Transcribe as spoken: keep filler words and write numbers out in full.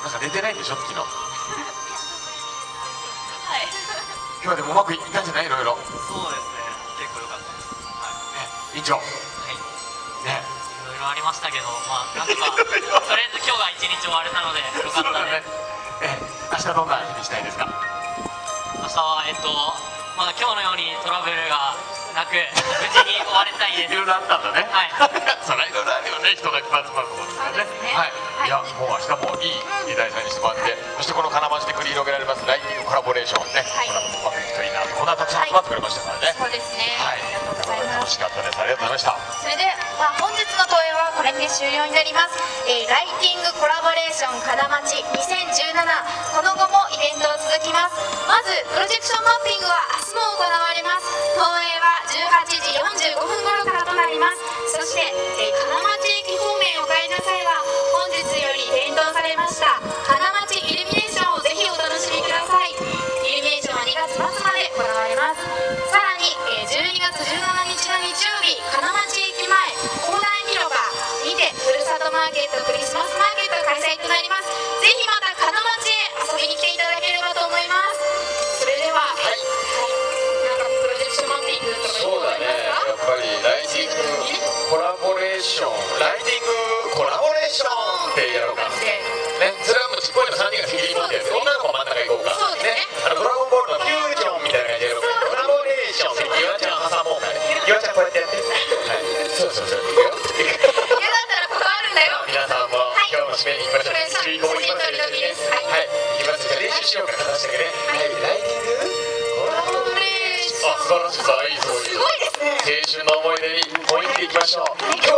なんか寝てないんでしょ昨日。 はい。 今日はでもうまくいったんじゃない？いろいろ。 そうですね。結構良かったです。はい。 委員長。 はい。ね。いろいろありましたけど、まあなんとかとりあえず今日が一日終われたので良かったです。 え、明日どんな日にしたいですか？ 明日はえっとまあ今日のようにトラブルがなく無事に終わりたいです。 いろいろあったんだね。 はい。 それはいろいろあるよね。人がいっぱい集まるところですからね。はい。いやもう明日もいい議題祭にしてもらって、そしてこの金町で繰り広げられますライティングコラボレーションね。この後もうまくいくといいな。こんなたくさん集まってくれましたからね。 そうですね。 はい。楽しかったです。ありがとうございました。 それでは本日の投演はこれで終了になります。えー、ライティングコラボレーション金町にせんじゅうなな、この後もイベントは続きます。まずプロジェクションマッピングは明日も行われます。投演はじゅうはちじよんじゅうごふん頃からとなります。そして、えー、金町駅方面お帰りの際は本日より点灯されました金町イルミネーションをぜひお楽しみください。イルミネーションはにがつ末まで行われます。さらに、えー、じゅうにがつじゅうしちにちの日曜日、金町駅前広大広場にてふるさとマーケットクリスマスマーケット開催となります。ぜひまた金町へ遊びに来ていただければと思います。それでは、はい、はい、なんかプロジェクションマッピングとかそうだね、やっぱりライティングコラボレーションライティングコラボレーションってやろうかね。それはもうちっこいのさんにんが責任持ってるんです。女の子真ん中行こうか。 そうですね。 あのドラゴンボールのフュージョンみたいな感じでやろうか。コラボレーションでゆわちゃん挟もうかね。ゆわちゃんこうやってやって。はい。そうそうそう。いくよ。 嫌だったら断るんだよ。 皆さんも今日の締めに行きましょう。注意項目いきますよ。はい。いきます。じゃあ練習しようか。形だけね。はい。ライティングコラボレーション。あ、素晴らしい。さあいいぞいいぞ。 すごいですね。 青春の思い出に思い切っていきましょう。今日